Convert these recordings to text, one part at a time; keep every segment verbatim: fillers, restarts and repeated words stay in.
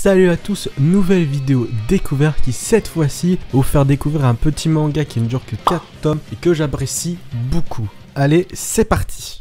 Salut à tous, nouvelle vidéo découverte qui cette fois-ci va vous faire découvrir un petit manga qui ne dure que quatre tomes et que j'apprécie beaucoup. Allez, c'est parti.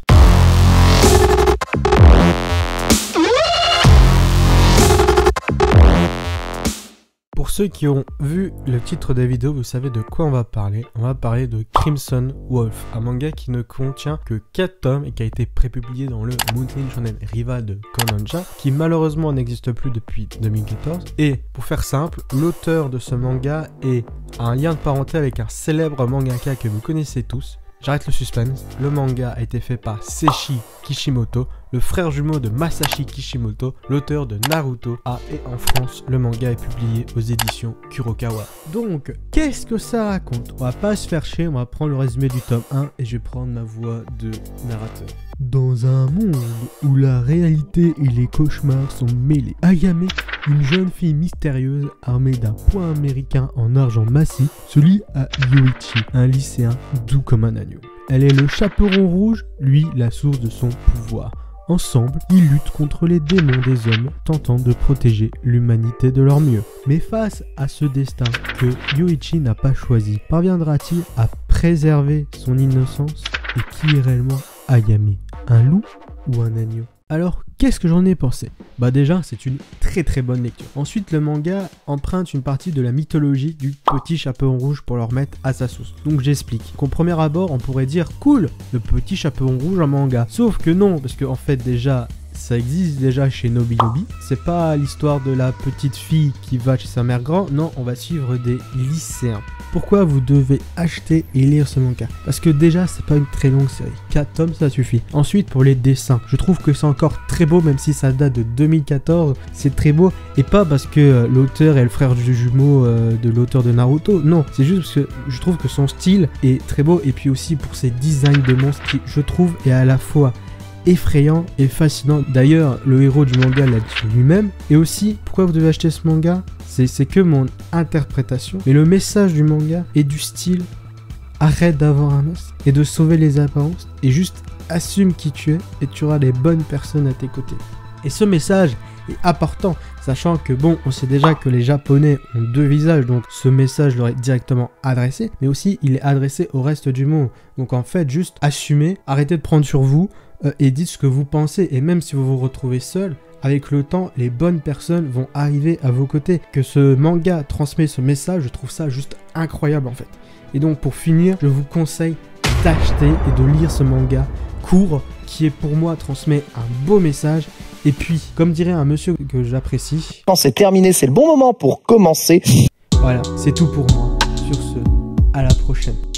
Pour ceux qui ont vu le titre de la vidéo, vous savez de quoi on va parler. On va parler de Crimson Wolf, un manga qui ne contient que quatre tomes et qui a été prépublié dans le Monthly Shonen rival de Kodansha, qui malheureusement n'existe plus depuis deux mille quatorze. Et pour faire simple, l'auteur de ce manga est un lien de parenté avec un célèbre mangaka que vous connaissez tous. J'arrête le suspense, le manga a été fait par Seishi Kishimoto, le frère jumeau de Masashi Kishimoto, l'auteur de Naruto. Ah, et en France, le manga est publié aux éditions Kurokawa. Donc, qu'est-ce que ça raconte? On va pas se faire chier, on va prendre le résumé du tome un et je vais prendre ma voix de narrateur. Dans un monde où la réalité et les cauchemars sont mêlés, Ayame, une jeune fille mystérieuse armée d'un poing américain en argent massif, se lie à Yoichi, un lycéen doux comme un agneau. Elle est le chaperon rouge, lui la source de son pouvoir. Ensemble, ils luttent contre les démons des hommes, tentant de protéger l'humanité de leur mieux. Mais face à ce destin que Yoichi n'a pas choisi, parviendra-t-il à préserver son innocence? Et qui est réellement Ayame? Un loup ou un agneau? Alors, qu'est-ce que j'en ai pensé? Bah déjà, c'est une très très bonne lecture. Ensuite, le manga emprunte une partie de la mythologie du petit chaperon rouge pour le remettre à sa source. Donc j'explique. Qu'au premier abord, on pourrait dire cool, le petit chaperon rouge en manga. Sauf que non, parce qu'en fait déjà, ça existe déjà chez Nobinobi. C'est pas l'histoire de la petite fille qui va chez sa mère grand. Non, on va suivre des lycéens. Pourquoi vous devez acheter et lire ce manga? Parce que déjà, c'est pas une très longue série. quatre tomes, ça suffit. Ensuite, pour les dessins, je trouve que c'est encore très beau, même si ça date de deux mille quatorze. C'est très beau. Et pas parce que euh, l'auteur est le frère du jumeau euh, de l'auteur de Naruto. Non, c'est juste parce que je trouve que son style est très beau. Et puis aussi pour ses designs de monstres qui, je trouve, est à la fois effrayant et fascinant. D'ailleurs, le héros du manga l'a dit lui-même. Et aussi, pourquoi vous devez acheter ce manga? C'est que mon interprétation. Mais le message du manga est du style: arrête d'avoir un os et de sauver les apparences et juste assume qui tu es et tu auras les bonnes personnes à tes côtés. Et ce message est important, sachant que bon, on sait déjà que les Japonais ont deux visages, donc ce message leur est directement adressé, mais aussi il est adressé au reste du monde. Donc en fait, juste assumez, arrêtez de prendre sur vous euh, et dites ce que vous pensez. Et même si vous vous retrouvez seul, avec le temps, les bonnes personnes vont arriver à vos côtés. Que ce manga transmet ce message, je trouve ça juste incroyable en fait. Et donc pour finir, je vous conseille d'acheter et de lire ce manga court qui est pour moi transmet un beau message. Et puis, comme dirait un monsieur que j'apprécie, quand c'est terminé, c'est le bon moment pour commencer. Voilà, c'est tout pour moi. Sur ce, à la prochaine.